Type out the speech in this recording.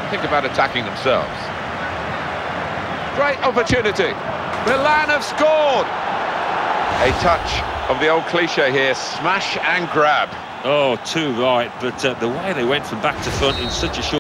think about attacking themselves. Great opportunity. Milan have scored. A touch of the old cliche here, smash and grab. Oh, too right, but the way they went from back to front in such a short